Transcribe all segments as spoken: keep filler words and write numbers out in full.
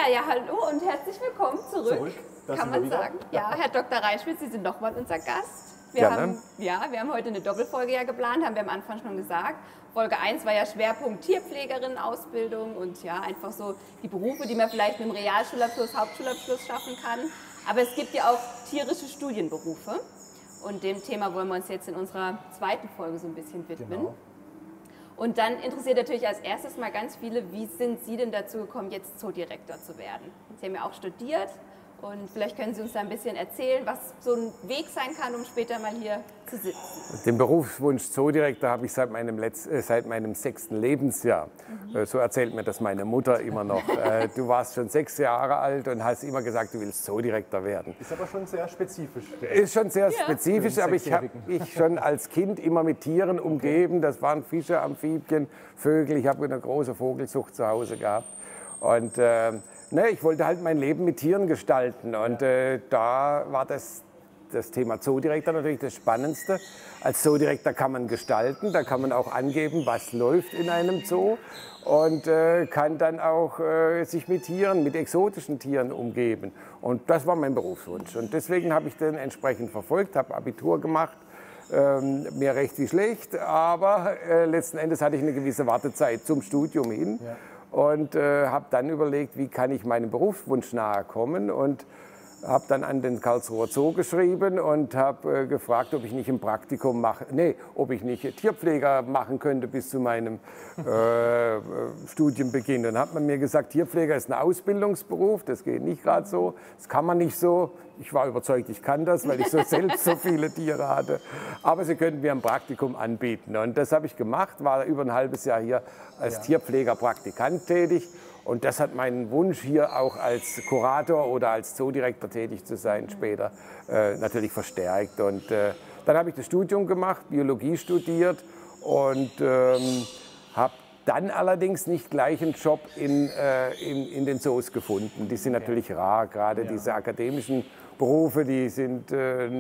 ja, hallo und herzlich willkommen zurück, zurück. kann man sagen. Ja, Herr Doktor Reichschmidt, Sie sind nochmal unser Gast. Wir Gerne. haben, ja, wir haben heute eine Doppelfolge ja geplant, haben wir am Anfang schon gesagt. Folge eins war ja Schwerpunkt Tierpflegerinnen-Ausbildung und ja, einfach so die Berufe, die man vielleicht mit einem Realschulabschluss, Hauptschulabschluss schaffen kann. Aber es gibt ja auch tierische Studienberufe und dem Thema wollen wir uns jetzt in unserer zweiten Folge so ein bisschen widmen. Genau. Und dann interessiert natürlich als erstes mal ganz viele, wie sind Sie denn dazu gekommen, jetzt Zoodirektor zu werden? Sie haben ja auch studiert und vielleicht können Sie uns da ein bisschen erzählen, was so ein Weg sein kann, um später mal hier zu sitzen. Den Berufswunsch Zoodirektor habe ich seit meinem, Letz-, äh, seit meinem sechsten Lebensjahr. Mhm. Äh, so erzählt mir das meine Mutter immer noch. äh, du warst schon sechs Jahre alt und hast immer gesagt, du willst Zoodirektor werden. Ist aber schon sehr spezifisch. Ist schon sehr Ja. spezifisch, aber ich habe mich schon als Kind immer mit Tieren umgeben. Das waren Fische, Amphibien, Vögel. Ich habe eine große Vogelzucht zu Hause gehabt. Und äh, ne, ich wollte halt mein Leben mit Tieren gestalten. Und äh, da war das, das Thema Zoodirektor natürlich das Spannendste. Als Zoodirektor kann man gestalten, da kann man auch angeben, was läuft in einem Zoo. Und äh, kann dann auch äh, sich mit Tieren, mit exotischen Tieren umgeben. Und das war mein Berufswunsch. Und deswegen habe ich den entsprechend verfolgt, habe Abitur gemacht. Ähm, mehr recht wie schlecht, aber äh, letzten Endes hatte ich eine gewisse Wartezeit zum Studium hin. Ja. Und äh, habe dann überlegt, wie kann ich meinem Berufswunsch nahe kommen und habe dann an den Karlsruher Zoo geschrieben und habe äh, gefragt, ob ich nicht ein Praktikum mache, nee, ob ich nicht Tierpfleger machen könnte bis zu meinem äh, Studienbeginn. Dann hat man mir gesagt, Tierpfleger ist ein Ausbildungsberuf, das geht nicht gerade so, das kann man nicht so. Ich war überzeugt, ich kann das, weil ich so selbst so viele Tiere hatte. Aber sie könnten mir ein Praktikum anbieten. Und das habe ich gemacht, war über ein halbes Jahr hier als ja. Tierpfleger-Praktikant tätig. Und das hat meinen Wunsch, hier auch als Kurator oder als Zoodirektor tätig zu sein, später äh, natürlich verstärkt. Und äh, dann habe ich das Studium gemacht, Biologie studiert und ähm, habe dann allerdings nicht gleich einen Job in, äh, in, in den Zoos gefunden. Die sind natürlich rar, gerade ja. diese akademischen Berufe, die sind,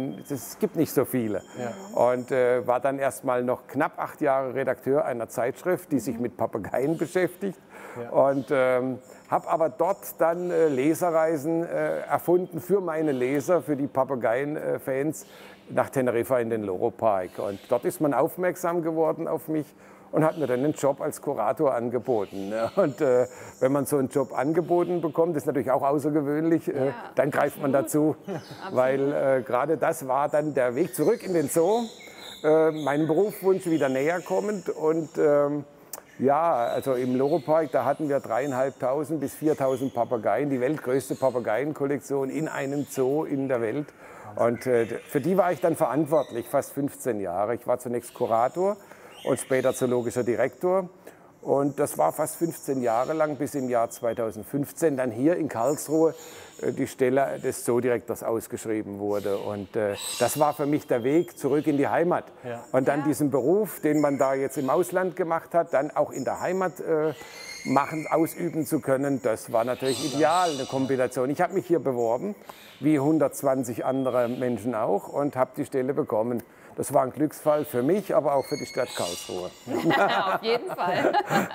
es gibt nicht so viele. Ja. Und äh, war dann erst mal noch knapp acht Jahre Redakteur einer Zeitschrift, die sich mit Papageien beschäftigt. Ja. Und ähm, habe aber dort dann äh, Leserreisen äh, erfunden für meine Leser, für die Papageien-Fans nach Teneriffa in den Loro Park. Und dort ist man aufmerksam geworden auf mich und hat mir dann einen Job als Kurator angeboten. Und äh, wenn man so einen Job angeboten bekommt, ist natürlich auch außergewöhnlich, äh, ja, dann greift man dazu, ja, weil äh, gerade das war dann der Weg zurück in den Zoo, äh, meinem Berufswunsch wieder näher kommend. Und ähm, ja, also im Loro Park, da hatten wir dreieinhalbtausend bis viertausend Papageien, die weltgrößte Papageienkollektion in einem Zoo in der Welt. Und äh, für die war ich dann verantwortlich, fast fünfzehn Jahre. Ich war zunächst Kurator und später zoologischer Direktor. Und das war fast fünfzehn Jahre lang, bis im Jahr zweitausendfünfzehn dann hier in Karlsruhe äh, die Stelle des Zoodirektors ausgeschrieben wurde. Und äh, das war für mich der Weg zurück in die Heimat. Ja. Und dann ja. diesen Beruf, den man da jetzt im Ausland gemacht hat, dann auch in der Heimat äh, machen, ausüben zu können, das war natürlich ideal, eine Kombination. Ich habe mich hier beworben, wie hundertzwanzig andere Menschen auch, und habe die Stelle bekommen. Das war ein Glücksfall für mich, aber auch für die Stadt Karlsruhe. Auf jeden Fall.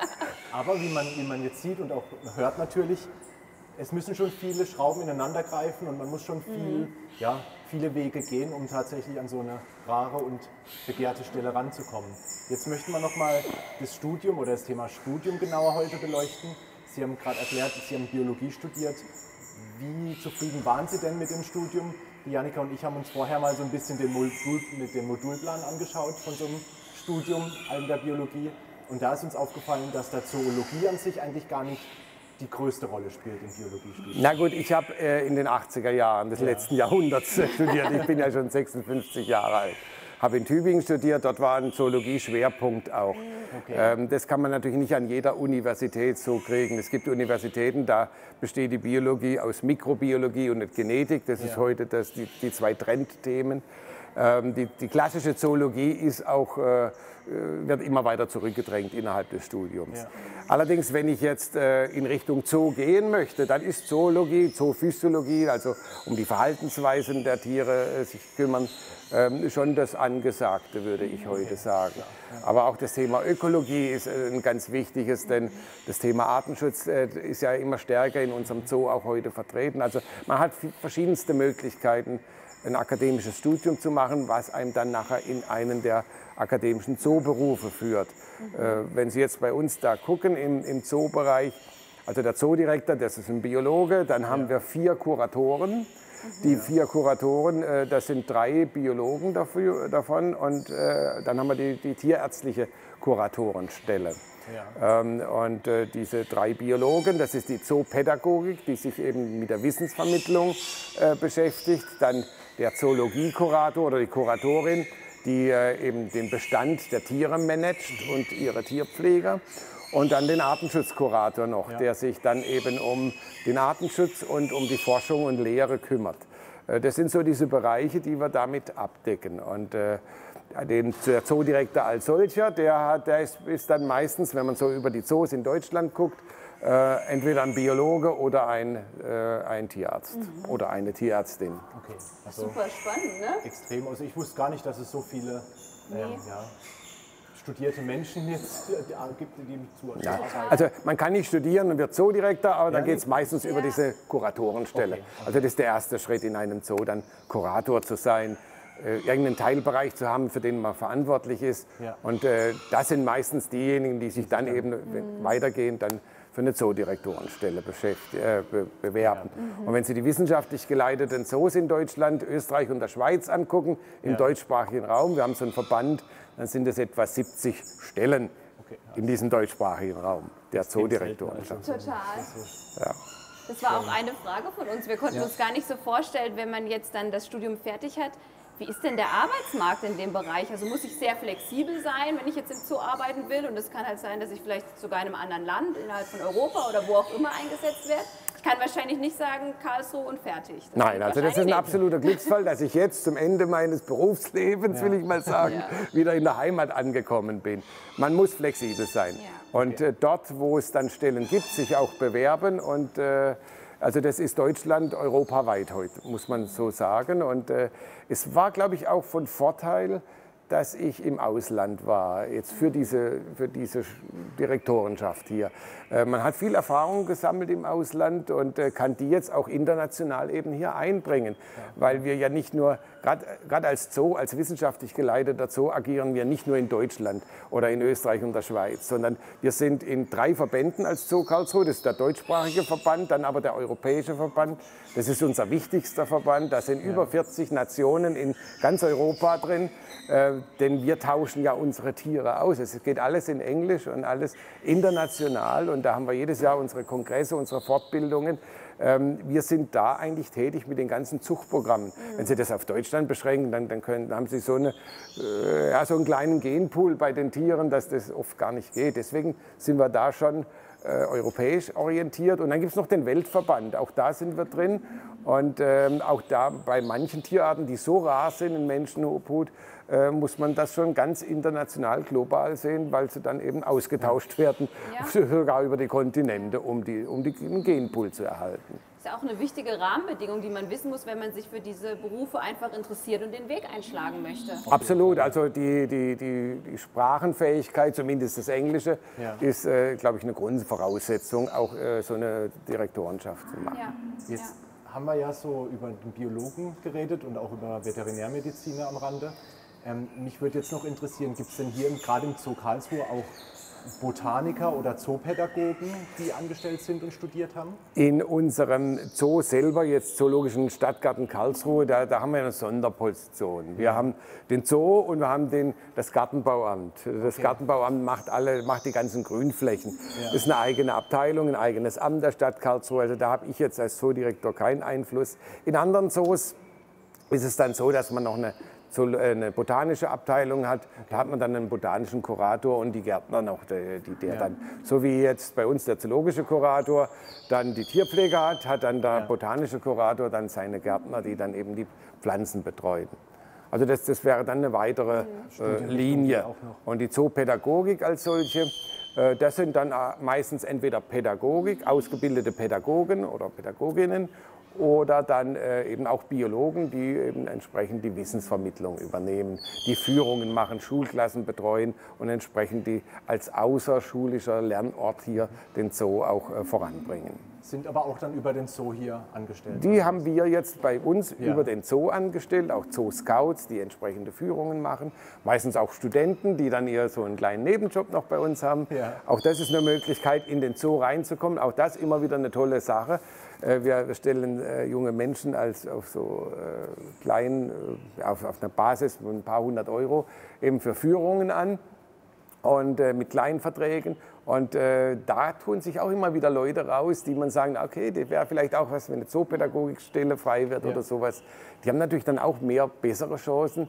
Aber wie man, wie man jetzt sieht und auch hört natürlich, es müssen schon viele Schrauben ineinander greifen und man muss schon viel, mhm. ja, viele Wege gehen, um tatsächlich an so eine rare und begehrte Stelle ranzukommen. Jetzt möchten wir noch mal das Studium oder das Thema Studium genauer heute beleuchten. Sie haben gerade erklärt, Sie haben Biologie studiert. Wie zufrieden waren Sie denn mit dem Studium? Die Jannika und ich haben uns vorher mal so ein bisschen den, Modul, mit dem Modulplan angeschaut von so einem Studium in der Biologie. Und da ist uns aufgefallen, dass da Zoologie an sich eigentlich gar nicht die größte Rolle spielt im Biologiestudium. Na gut, ich habe äh, in den achtziger Jahren des ja. letzten Jahrhunderts studiert. Ich bin ja schon sechsundfünfzig Jahre alt. Habe in Tübingen studiert, dort war ein Zoologie-Schwerpunkt auch. Okay. Ähm, das kann man natürlich nicht an jeder Universität so kriegen. Es gibt Universitäten, da besteht die Biologie aus Mikrobiologie und Genetik. Das ja. ist heute das, die, die zwei Trendthemen. Ähm, die, die klassische Zoologie ist auch, äh, wird immer weiter zurückgedrängt innerhalb des Studiums. Ja. Allerdings, wenn ich jetzt äh, in Richtung Zoo gehen möchte, dann ist Zoologie, Zoophysiologie, also um die Verhaltensweisen der Tiere äh, sich kümmern, ähm, schon das Angesagte, würde ich heute sagen. Aber auch das Thema Ökologie ist äh, ein ganz wichtiges, denn das Thema Artenschutz äh, ist ja immer stärker in unserem Zoo auch heute vertreten. Also man hat verschiedenste Möglichkeiten, ein akademisches Studium zu machen, was einem dann nachher in einen der akademischen Zooberufe führt. Mhm. Äh, wenn Sie jetzt bei uns da gucken im, im Zoobereich, also der Zoodirektor, das ist ein Biologe, dann haben ja. wir vier Kuratoren. Mhm. Die vier Kuratoren, äh, das sind drei Biologen dafür, davon und äh, dann haben wir die, die tierärztliche Kuratorenstelle. Ja. Ähm, und äh, diese drei Biologen, das ist die Zoopädagogik, die sich eben mit der Wissensvermittlung äh, beschäftigt, dann der Zoologiekurator oder die Kuratorin, die äh, eben den Bestand der Tiere managt und ihre Tierpfleger. Und dann den Artenschutzkurator noch, ja. der sich dann eben um den Artenschutz und um die Forschung und Lehre kümmert. Äh, das sind so diese Bereiche, die wir damit abdecken. Und äh, den, der Zoodirektor als solcher, der, hat, der ist, ist dann meistens, wenn man so über die Zoos in Deutschland guckt, Äh, entweder ein Biologe oder ein, äh, ein Tierarzt mhm. oder eine Tierärztin. Okay, also super spannend, ne? Extrem. Also ich wusste gar nicht, dass es so viele nee. ähm, ja, studierte Menschen jetzt äh, gibt, die zu ja. Also man kann nicht studieren und wird Zoodirektor, aber ja, dann geht es meistens ja. über diese Kuratorenstelle. Okay. Okay. Also das ist der erste Schritt in einem Zoo, dann Kurator zu sein. Äh, irgendeinen Teilbereich zu haben, für den man verantwortlich ist. Ja. Und äh, das sind meistens diejenigen, die sich dann eben mhm. weitergehend dann für eine Zoodirektorenstelle äh, be bewerben. Ja. Mhm. Und wenn Sie die wissenschaftlich geleiteten Zoos in Deutschland, Österreich und der Schweiz angucken, im ja. deutschsprachigen Raum, wir haben so einen Verband, dann sind es etwa siebzig Stellen okay. ja. in diesem deutschsprachigen Raum der Zoodirektorenschaft. Total. Ja. Das war auch eine Frage von uns. Wir konnten ja. uns gar nicht so vorstellen, wenn man jetzt dann das Studium fertig hat, wie ist denn der Arbeitsmarkt in dem Bereich? Also muss ich sehr flexibel sein, wenn ich jetzt im Zoo arbeiten will? Und es kann halt sein, dass ich vielleicht sogar in einem anderen Land, innerhalb von Europa oder wo auch immer eingesetzt werde. Ich kann wahrscheinlich nicht sagen, Karlsruhe und fertig. Das Nein, also das ist ein absoluter Glücksfall, dass ich jetzt zum Ende meines Berufslebens, ja. will ich mal sagen, ja. wieder in der Heimat angekommen bin. Man muss flexibel sein. Ja. Und äh, dort, wo es dann Stellen gibt, sich auch bewerben und äh, also das ist Deutschland europaweit heute, muss man so sagen. Und äh, es war, glaube ich, auch von Vorteil, dass ich im Ausland war, jetzt für diese, für diese Direktorenschaft hier. Äh, man hat viel Erfahrung gesammelt im Ausland und äh, kann die jetzt auch international eben hier einbringen. Ja. Weil wir ja nicht nur, gerade als Zoo, als wissenschaftlich geleiteter Zoo, agieren wir nicht nur in Deutschland oder in Österreich und der Schweiz, sondern wir sind in drei Verbänden als Zoo Karlsruhe. Das ist der deutschsprachige Verband, dann aber der europäische Verband. Das ist unser wichtigster Verband. Da sind ja. über vierzig Nationen in ganz Europa drin. Äh, denn wir tauschen ja unsere Tiere aus. Es geht alles in Englisch und alles international und da haben wir jedes Jahr unsere Kongresse, unsere Fortbildungen. Ähm, wir sind da eigentlich tätig mit den ganzen Zuchtprogrammen. Mhm. Wenn Sie das auf Deutschland beschränken, dann, dann, können, dann haben Sie so, eine, äh, ja, so einen kleinen Genpool bei den Tieren, dass das oft gar nicht geht. Deswegen sind wir da schon äh, europäisch orientiert. Und dann gibt es noch den Weltverband, auch da sind wir drin. Und ähm, auch da bei manchen Tierarten, die so rar sind in Menschenobhut, äh, muss man das schon ganz international, global sehen, weil sie dann eben ausgetauscht werden, ja. sogar über die Kontinente, um, die, um die, den Genpool zu erhalten. Das ist ja auch eine wichtige Rahmenbedingung, die man wissen muss, wenn man sich für diese Berufe einfach interessiert und den Weg einschlagen möchte. Absolut, also die, die, die, die Sprachenfähigkeit, zumindest das Englische, ja. ist, äh, glaube ich, eine Grundvoraussetzung, auch äh, so eine Direktorenschaft zu machen. Ja. Jetzt ja. haben wir ja so über den Biologen geredet und auch über Veterinärmediziner am Rande. Ähm, mich würde jetzt noch interessieren, gibt es denn hier gerade im Zoo Karlsruhe auch Botaniker oder Zoopädagogen, die angestellt sind und studiert haben? In unserem Zoo selber, jetzt Zoologischen Stadtgarten Karlsruhe, da, da haben wir eine Sonderposition. Wir haben den Zoo und wir haben den, das Gartenbauamt. Das okay. Gartenbauamt macht, alle, macht die ganzen Grünflächen. Ja. Das ist eine eigene Abteilung, ein eigenes Amt der Stadt Karlsruhe. Also da habe ich jetzt als Zoodirektor keinen Einfluss. In anderen Zoos ist es dann so, dass man noch eine eine botanische Abteilung hat, okay. da hat man dann einen botanischen Kurator und die Gärtner noch, die, die der ja. dann, so wie jetzt bei uns der zoologische Kurator dann die Tierpflege hat, hat dann der ja. botanische Kurator dann seine Gärtner, die dann eben die Pflanzen betreuen. Also das, das wäre dann eine weitere äh, Linie. Und die Zoopädagogik als solche, äh, das sind dann meistens entweder Pädagogik, ausgebildete Pädagogen oder Pädagoginnen, oder dann äh, eben auch Biologen, die eben entsprechend die Wissensvermittlung übernehmen, die Führungen machen, Schulklassen betreuen und entsprechend die als außerschulischer Lernort hier den Zoo auch äh, voranbringen. Sind aber auch dann über den Zoo hier angestellt? Die haben wir jetzt bei uns ja. über den Zoo angestellt, auch Zoo-Scouts, die entsprechende Führungen machen. Meistens auch Studenten, die dann eher so einen kleinen Nebenjob noch bei uns haben. Ja. Auch das ist eine Möglichkeit, in den Zoo reinzukommen. Auch das immer wieder eine tolle Sache. Wir stellen äh, junge Menschen als auf so äh, kleinen, äh, auf, auf einer Basis von ein paar hundert Euro eben für Führungen an und äh, mit kleinen Verträgen. Und äh, da tun sich auch immer wieder Leute raus, die man sagen, okay, das wäre vielleicht auch was, wenn eine Zoopädagogikstelle frei wird ja. oder sowas. Die haben natürlich dann auch mehr bessere Chancen,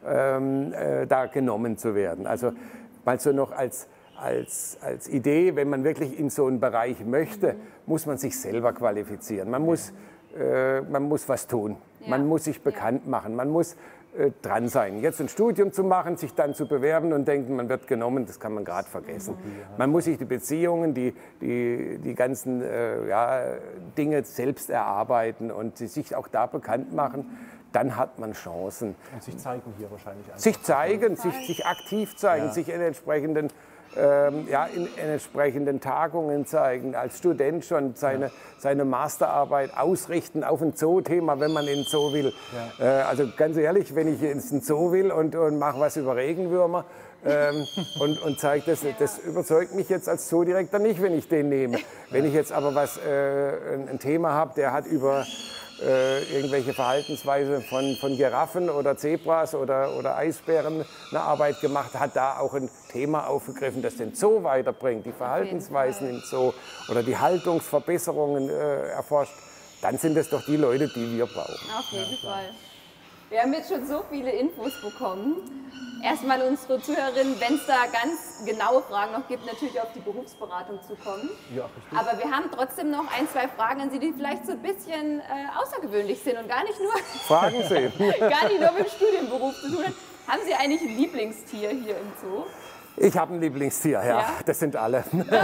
ähm, äh, da genommen zu werden. Also mal so noch als Als, als Idee, wenn man wirklich in so einen Bereich möchte, muss man sich selber qualifizieren. Man muss, äh, man muss was tun. Ja. Man muss sich bekannt ja. machen. Man muss äh, dran sein. Jetzt ein Studium zu machen, sich dann zu bewerben und denken, man wird genommen, das kann man gerade vergessen. Mhm. Man muss sich die Beziehungen, die, die, die ganzen äh, ja, Dinge selbst erarbeiten und sich auch da bekannt machen. Dann hat man Chancen. Und sich zeigen hier wahrscheinlich. Einfach. Sich zeigen, sich, sich aktiv zeigen, ja. sich in entsprechenden Ähm, ja, in, in entsprechenden Tagungen zeigen, als Student schon seine, ja. seine Masterarbeit ausrichten auf ein Zoo-Thema, wenn man in den Zoo will. Ja. Äh, also ganz ehrlich, wenn ich ins Zoo will und, und mache was über Regenwürmer ähm, und, und zeige das, das überzeugt mich jetzt als Zoodirektor nicht, wenn ich den nehme. Wenn ich jetzt aber was, äh, ein, ein Thema habe, der hat über Äh, irgendwelche Verhaltensweise von, von Giraffen oder Zebras oder, oder Eisbären eine Arbeit gemacht, hat da auch ein Thema aufgegriffen, das den Zoo weiterbringt, die Verhaltensweisen im Zoo oder die Haltungsverbesserungen äh, erforscht, dann sind es doch die Leute, die wir brauchen. Auf jeden ja, Fall. Wir haben jetzt schon so viele Infos bekommen. Erstmal unsere Zuhörerinnen, wenn es da ganz genaue Fragen noch gibt, natürlich auf die Berufsberatung zukommen. Ja, richtig. Aber wir haben trotzdem noch ein, zwei Fragen an Sie, die vielleicht so ein bisschen äh, außergewöhnlich sind und gar nicht nur, Fragen Sie. gar nicht nur mit dem Studienberuf zu tun haben. Haben Sie eigentlich ein Lieblingstier hier im Zoo? Ich habe ein Lieblingstier, ja. ja. Das sind alle.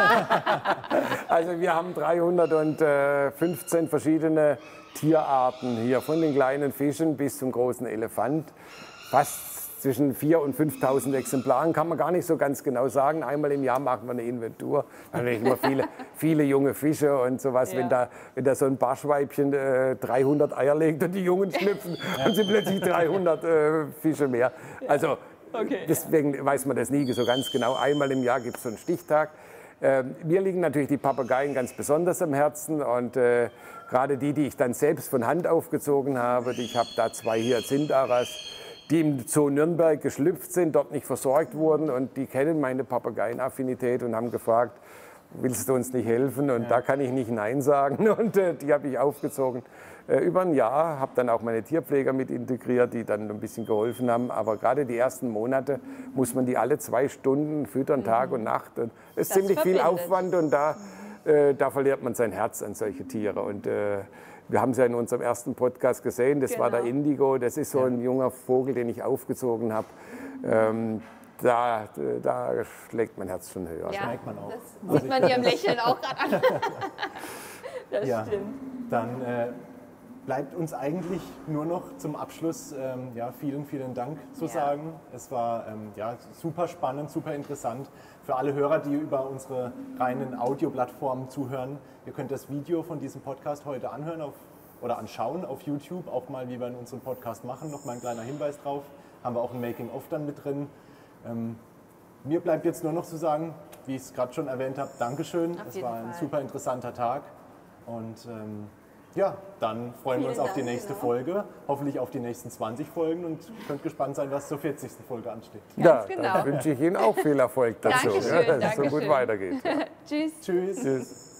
Also wir haben dreihundertfünfzehn verschiedene Tierarten hier, von den kleinen Fischen bis zum großen Elefant. Fast zwischen viertausend und fünftausend Exemplaren, kann man gar nicht so ganz genau sagen. Einmal im Jahr machen wir eine Inventur. Da haben immer viele, viele junge Fische und sowas. Ja. Wenn, da, wenn da so ein Barschweibchen äh, dreihundert Eier legt und die Jungen schlüpfen, ja. dann sind plötzlich dreihundert äh, Fische mehr. Ja. Also okay, deswegen ja. weiß man das nie so ganz genau. Einmal im Jahr gibt es so einen Stichtag. Äh, mir liegen natürlich die Papageien ganz besonders am Herzen und äh, gerade die, die ich dann selbst von Hand aufgezogen habe. Ich habe da zwei Hyazintharas, die im Zoo Nürnberg geschlüpft sind, dort nicht versorgt wurden und die kennen meine Papageienaffinität und haben gefragt, willst du uns nicht helfen? Und ja. da kann ich nicht Nein sagen und äh, die habe ich aufgezogen. Äh, über ein Jahr, habe dann auch meine Tierpfleger mit integriert, die dann ein bisschen geholfen haben. Aber gerade die ersten Monate muss man die alle zwei Stunden füttern, mhm. Tag und Nacht. Und es ist das ziemlich verbindet. viel Aufwand und da, äh, da verliert man sein Herz an solche Tiere. Und, äh, wir haben es ja in unserem ersten Podcast gesehen, das genau. war der Indigo, das ist so ein junger Vogel, den ich aufgezogen habe. Ähm, da, da schlägt mein Herz schon höher. Ja, das merkt man auch. Das sieht man ihrem Lächeln auch gerade an. Das ja, stimmt. Dann äh, bleibt uns eigentlich nur noch zum Abschluss ähm, ja, vielen, vielen Dank zu ja. sagen. Es war ähm, ja, super spannend, super interessant. Für alle Hörer, die über unsere reinen Audioplattformen zuhören, ihr könnt das Video von diesem Podcast heute anhören auf, oder anschauen auf YouTube, auch mal, wie wir in unserem Podcast machen. Noch mal ein kleiner Hinweis drauf. Haben wir auch ein Making-of dann mit drin. Ähm, mir bleibt jetzt nur noch zu sagen, wie ich es gerade schon erwähnt habe, Dankeschön. Es war ein Fall. super interessanter Tag. Und ähm, ja, dann freuen Vielen wir uns auf Dank, die nächste genau. Folge, hoffentlich auf die nächsten zwanzig Folgen und könnt gespannt sein, was zur vierzigsten Folge ansteht. Ganz ja, genau. Dann wünsche ich Ihnen auch viel Erfolg dazu, Dankeschön, ja, dass Dankeschön. es so gut weitergeht. Ja. Tschüss. Tschüss. Tschüss.